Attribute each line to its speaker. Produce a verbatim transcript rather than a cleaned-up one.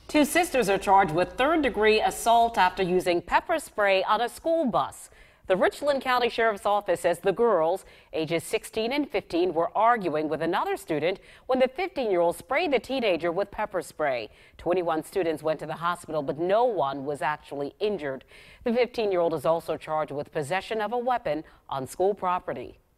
Speaker 1: Two sisters are charged with third-degree assault after using pepper spray on a school bus. The Richland County Sheriff's Office says the girls, ages sixteen and fifteen, were arguing with another student when the fifteen-year-old sprayed the teenager with pepper spray. twenty-one students went to the hospital, but no one was actually injured. The fifteen-year-old is also charged with possession of a weapon on school property.